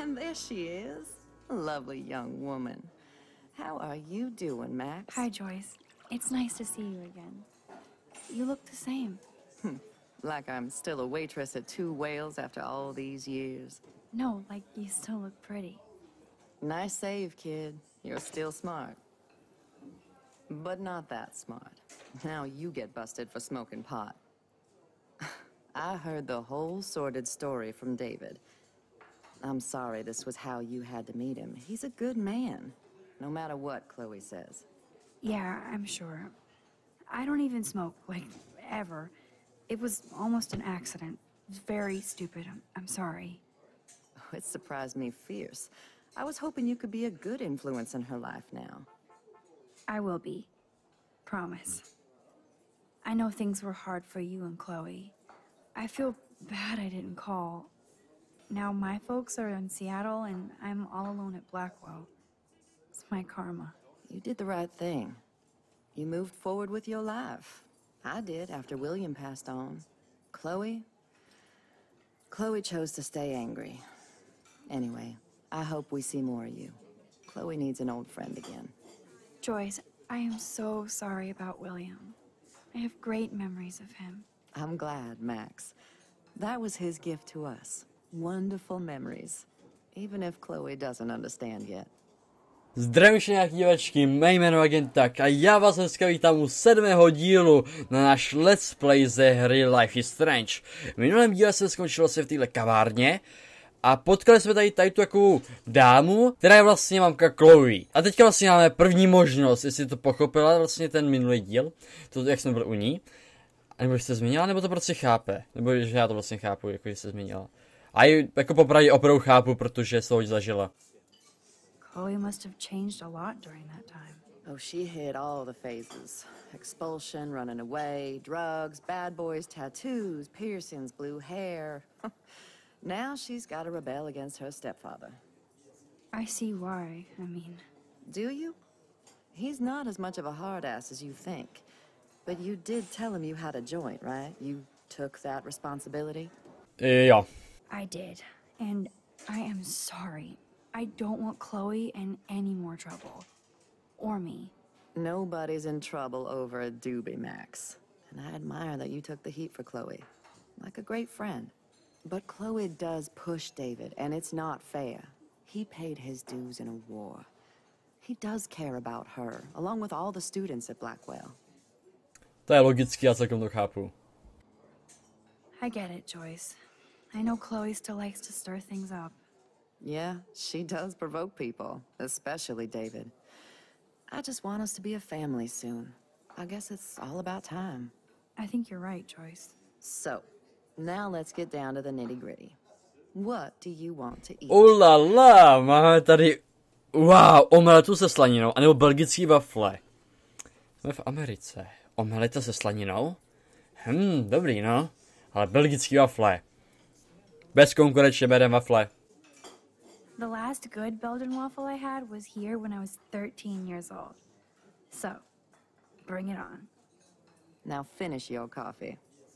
And there she is. A lovely young woman. How are you doing, Max? Hi, Joyce. It's nice to see you again. You look the same. Like I'm still a waitress at Two Whales after all these years. No, like you still look pretty. Nice save, kid. You're still smart. But not that smart. Now you get busted for smoking pot. I heard the whole sordid story from David. I'm sorry this was how you had to meet him. He's a good man, no matter what Chloe says. Yeah, I'm sure. I don't even smoke, like, ever. It was almost an accident. It was very stupid. I'm sorry. Oh, it surprised me fierce. I was hoping you could be a good influence in her life now. I will be. Promise. I know things were hard for you and Chloe. I feel bad I didn't call. Now my folks are in Seattle and I'm all alone at Blackwell. It's my karma. You did the right thing. You moved forward with your life. I did after William passed on. Chloe chose to stay angry. Anyway, I hope we see more of you. Chloe needs an old friend again. Joyce, I am so sorry about William. I have great memories of him. I'm glad, Max. That was his gift to us. Wonderful memories. Even if Chloe doesn't understand yet. Zdravím nějaký divačky, mé jméno je Agent Tak a já vás dneska vítám u 7. dílu na náš let's play ze hry Life is Strange. V minulém díle se skončilo v téhle kavárně a potkali jsme tady tu takovou dámu, která je vlastně mamka Chloe. A teďka vlastně máme první možnost, jestli to pochopila vlastně ten minulý díl, to jak jsme byli u ní. A nebo jste změnila, nebo to prostě chápe, nebo že já to vlastně chápu, jako že jste změnila. A jako popravdě opravdu chápu, protože se ho zažila. Chloe must have changed a lot during that time. Oh, she hit all the phases. Expulsion, running away, drugs, bad boys, tattoos, piercings, blue hair. Now she's got to rebel against her stepfather. I see why, I mean. Do you? He's not as much of a hard ass as you think. But you did tell him you had a joint, right? You took that responsibility? Jo. I did, and I am sorry. I don't want Chloe in any more trouble. Or me. Nobody's in trouble over a doobie, Max. And I admire that you took the heat for Chloe. Like a great friend. But Chloe does push David, and it's not fair. He paid his dues in a war. He does care about her, along with all the students at Blackwell. To je logický, já celkem to chápu. I get it, Joyce. I know Chloe still likes to stir things up. Yeah, she does provoke people, especially David. I just want us to be a family soon. I guess it's all about time. I think you're right, Joyce. So, now let's get down to the nitty-gritty. What do you want to eat? Ulala, máme tady, wow, omeletu se slaninou, anebo belgický wafle. Jsme v Americe. Omeleta se slaninou? Dobrý, no. Ale belgický wafle. Bezkonkurenčně bereme wafle. The last good Belgian waffle I had was here when I was 13 years old. So, bring it on. Now finish your coffee.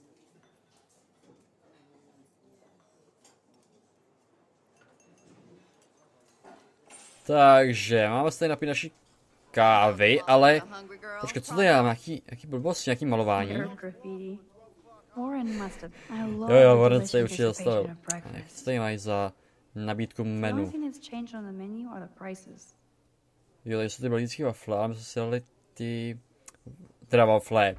Takže, máme tady napít naší kávy, ale... Počkej, co to je? Jaký blbosti, nějaký malování? Jo, Warren se určitě dostal. Co tady mají za nabídku menu? Jo, tady jsou ty belgický wafle, ale my jsme si dali ty... Teda wafle.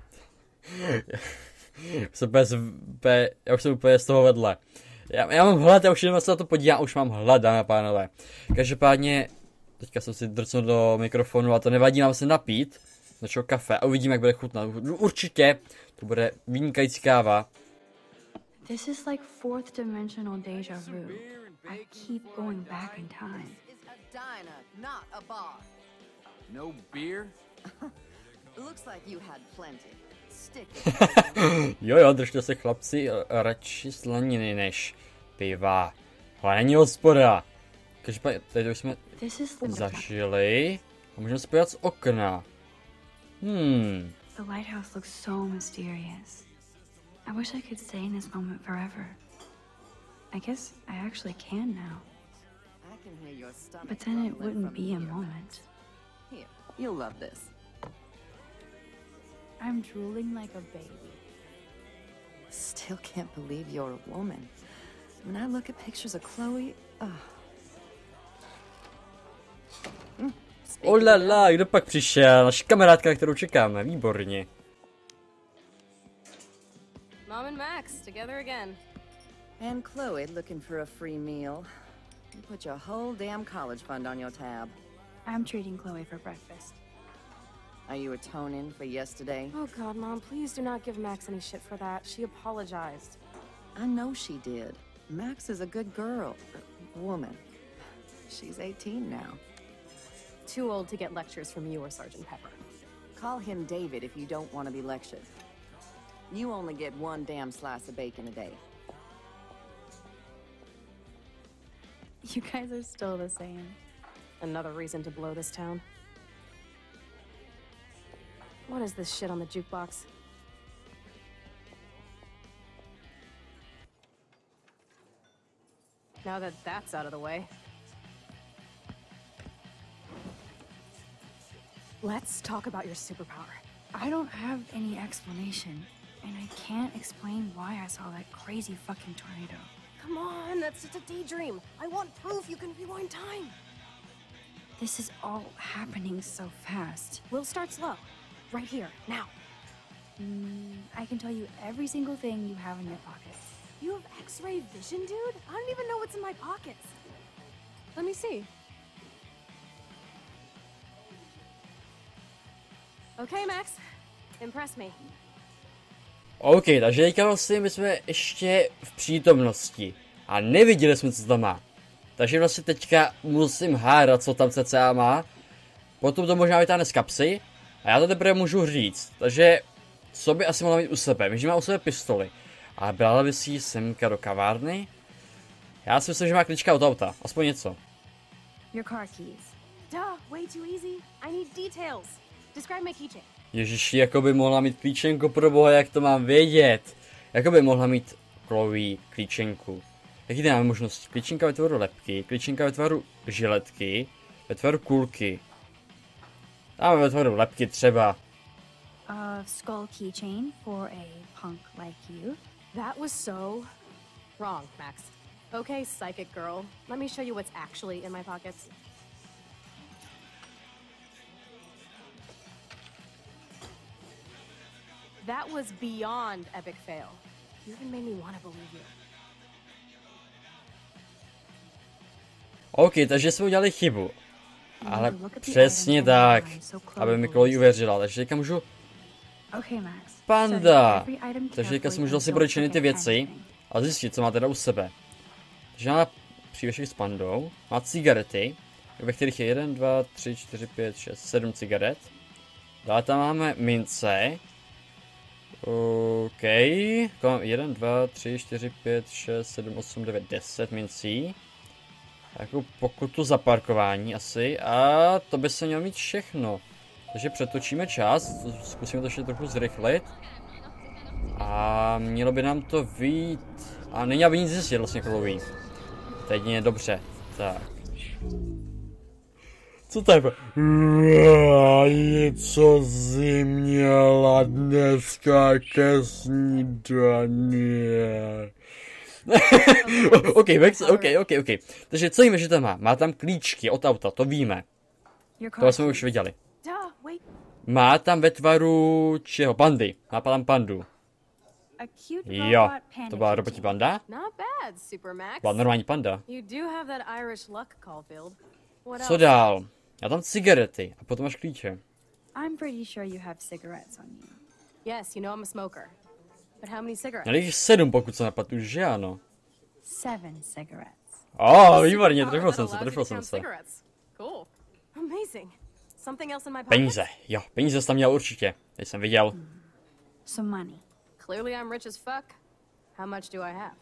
Já už jsem úplně z toho vedle. Já mám hlad, já už jenom se na to podívám, už mám hlad, dámy a pánové. Každopádně, teďka jsem si drcnul do mikrofonu a to nevadí, mám se napít. Začal kafe a uvidím, jak bude chutnat. Určitě to bude vynikající káva. This is like fourth dimensional deja vu. I keep going back in time. It's a diner, not a bar. No beer? Looks like you had plenty. Stick it. Jo, držte se chlapci, radši slaniny než piva. Ale není hospoda. Každopádně, tady už jsme zažili a můžeme se podívat z okna. The lighthouse looks so mysterious. I wish I could stay in this moment forever. I guess I actually can now. can hear your stomach But then it rumbling wouldn't from be a here. moment. Here, you'll love this. I'm drooling like a baby. Still can't believe you're a woman. When I look at pictures of Chloe, Oh la la, kdo pak přišel? Naši kamarádka, kterou čekáme, výborně. Mom and Max, together again. And Chloe looking for a free meal. You put your whole damn college fund on your tab. I'm treating Chloe for breakfast. Are you atoning for yesterday? Oh God, Mom, please do not give Max any shit for that. She apologized. I know she did. Max is a good girl. Woman. She's 18 now. Too old to get lectures from you or Sergeant Pepper. Call him David if you don't want to be lectured. You only get one damn slice of bacon a day. You guys are still the same. Another reason to blow this town. What is this shit on the jukebox? Now that that's out of the way, let's talk about your superpower. I don't have any explanation, and I can't explain why I saw that crazy fucking tornado. Come on, that's just a daydream. I want proof you can rewind time. This is all happening so fast. We'll start slow. Right here, now. I can tell you every single thing you have in your pockets. You have X-ray vision, dude? I don't even know what's in my pockets. Let me see. Okay, Max. Impress me. OK, takže teďka vlastně my jsme ještě v přítomnosti a neviděli jsme, co tam má. Takže vlastně teďka musím hádat, co tam cca má. Potom to možná vytáhne z kapsy a já to teprve můžu říct. Takže co by asi mohla mít u sebe? Víš, že má u sebe pistoli. A brala by si ji semka do kavárny? Já si myslím, že má klíčka od auta. Aspoň něco. Your car keys. Duh, way too easy. I need details. Describe my keychain. Ježiši, jako by mohla mít klíčenku, pro boha, jak to mám vědět? Jako by mohla mít Chloe klíčenku. Jaký tady máme možnosti? Klíčenka ve tvaru lebky, klíčenka ve tvaru žiletky, ve tvaru kulky. Dáme ve tvaru lebky třeba. Skull keychain for a punk like you. That was so wrong, Max. Okay, psychic girl. Let me show you what's actually in my pockets. That was beyond epic fail. You even made me want to believe you. OK, takže jsme udělali chybu. Ale přesně tak, aby mi Chloe uvěřila. Takže teďka můžu... Okay, Max. Panda! Takže teďka si můžu asi pročinit ty věci a zjistit, co má teda u sebe. Takže má přívěšek s pandou, má cigarety, ve kterých je 1, 2, 3, 4, 5, 6, 7 cigaret. Dále tam máme mince. OK. 1, 2, 3, 4, 5, 6, 7, 8, 9, 10 mincí. Takovou pokutu za parkování asi. A to by se mělo mít všechno. Takže přetočíme čas, zkusíme to ještě trochu zrychlit. A mělo by nám to vyjít. A není aby nic zjistit vlastně Chloe. Teď je dobře. Tak. Co to je? Něco jsi měla dneska ke snídani. OK, Max, OK. Takže co víme, že tam má? Má tam klíčky od auta, to víme. To jsme už viděli. Má tam ve tvaru čeho? Pandy. Má tam pandu. Jo, to byla robotí panda? Not bad, Super Max. Byla normální panda. You do have that Irish luck, Caulfield. What Co else? dál? Já tam cigarety a potom máš klíče. I'm pretty sure you have cigarettes on you. Yes, you know I'm a smoker. But how many cigarettes? Měli jich 7, pokud se nepletu, že ano. 7 cigarettes. Výborně, Power trefil that jsem se, allows you trefil to jsem count se. cigarettes. Cool. Amazing. Something else in my pockets? Peníze, jo, peníze jsi tam měl určitě. Teď jsem viděl. Some money. Clearly I'm rich as fuck. How much do I have?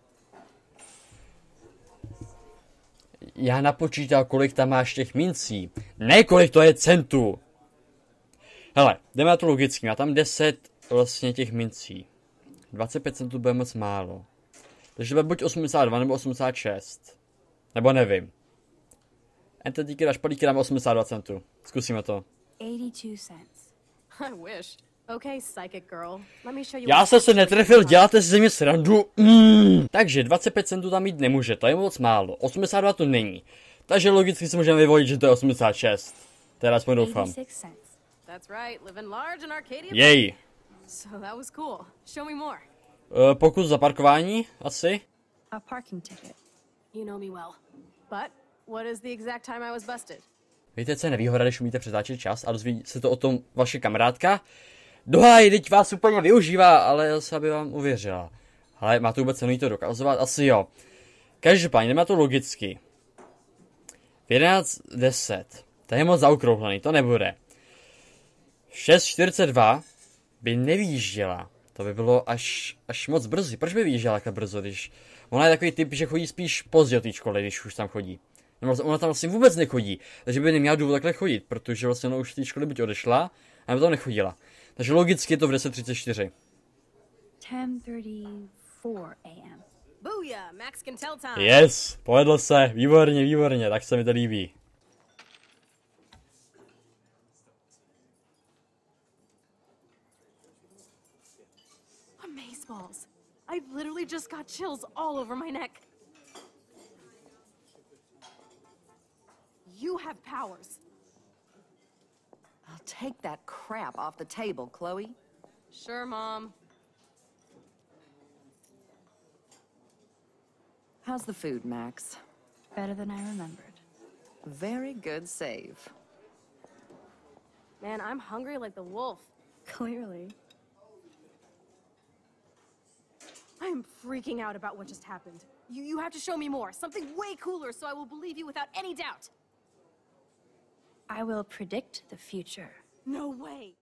Já napočítal, kolik tam máš těch mincí. Ne, kolik to je centů. Hele, jdeme na to logicky. Má tam 10 vlastně těch mincí. 25 centů bude moc málo. Takže bude buď 82 nebo 86. Nebo nevím. A teď díky na špalíky dám 82 centů. Zkusíme to. 82 cents. I wish. Okay, psychic girl. Let me show you. Já what's jsem se actually in netrefil, my děláte si ze mě srandu. Takže 25 centů tam mít nemůže, to je moc málo. 82 to není. Takže logicky si můžeme vyvolit, že to je 86. Teda aspoň doufám. 86 cents. That's right, living large in Arcadia. Jej. So that was cool. Show me more. Pokus za parkování, asi. A parking ticket. You know me well. But what is the exact time I was busted? Víte, co je nevýhoda, když umíte přetáčet čas a dozví se to o tom vaše kamarádka? Dohaj, teď vás úplně využívá, ale zase aby vám uvěřila. Ale má to vůbec cenu jí to dokazovat? Asi jo. Každopádně, nemá to logicky. V 11:10. To je moc zaokrouhlený, to nebude. 6:42 by nevýjížděla. To by bylo až moc brzy. Proč by vyjížděla tak brzo, když... Ona je takový typ, že chodí spíš pozdě od té školy, když už tam chodí. Ona tam vlastně vůbec nechodí, takže by neměla důvod takhle chodit, protože vlastně ona už z té školy buď odešla, a tam nechodila. Takže logicky je to v 10:34. 10:34 a.m. Booyah, Max can tell time. Yes, povedlo se, výborně, výborně, tak se mi to líbí. Amazeballs. I literally just got chills all over my neck. You have powers. I'll take that crap off the table, Chloe. Sure, Mom. How's the food, Max? Better than I remembered. Very good save. Man, I'm hungry like the wolf. Clearly. I'm freaking out about what just happened. You have to show me more. Something way cooler so I will believe you without any doubt. I will predict the future. No way.